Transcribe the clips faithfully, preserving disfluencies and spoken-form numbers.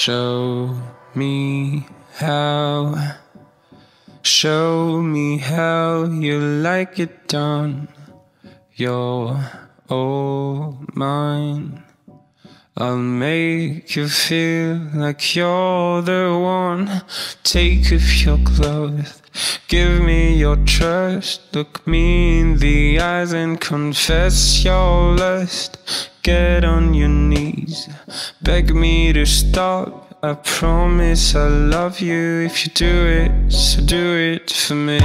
Show me how, show me how you like it done. You're all mine. I'll make you feel like you're the one. Take off your clothes, give me your trust. Look me in the eyes and confess your lust. Get on your knees, beg me to stop. I promise I'll love you if you do it, so do it for me.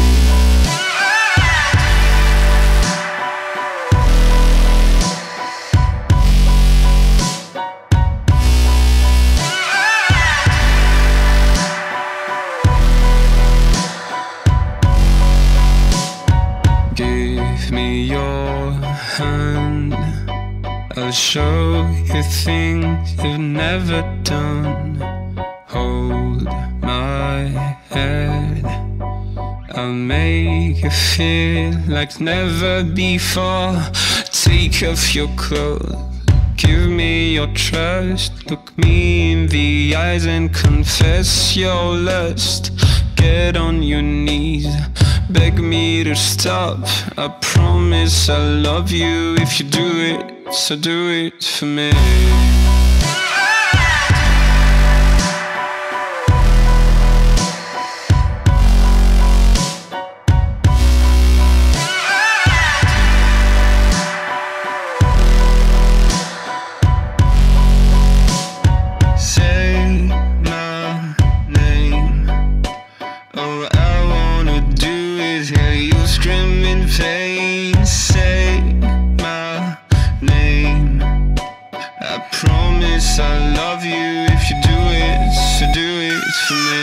Give me your hand, I'll show you things you've never done. Hold my head, I'll make you feel like never before. Take off your clothes, give me your trust. Look me in the eyes and confess your lust. Get on your knees, beg me to stop. I promise I'll love you if you do it, so do it for me. Say my name, all I wanna do is hear you scream in pain. Say my name, I promise I'll love you if you do it, so do it for me.